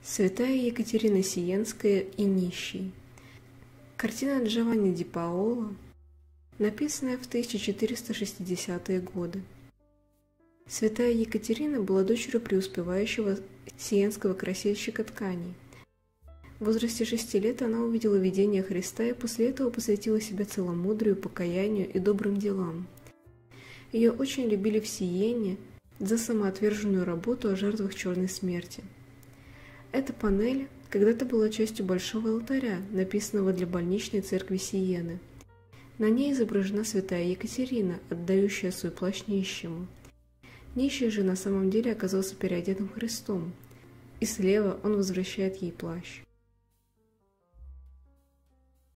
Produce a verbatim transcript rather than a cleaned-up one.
Святая Екатерина Сиенская и нищий. Картина Джованни ди Паоло, написанная в тысяча четыреста шестидесятые годы. Святая Екатерина была дочерью преуспевающего сиенского красильщика тканей. В возрасте шести лет она увидела видение Христа и после этого посвятила себя целомудрию, покаянию и добрым делам. Ее очень любили в Сиене за самоотверженную работу о жертвах черной смерти. Эта панель когда-то была частью большого алтаря, написанного для больничной церкви Сиены. На ней изображена святая Екатерина, отдающая свой плащ нищему. Нищий же на самом деле оказался переодетым Христом, и слева он возвращает ей плащ.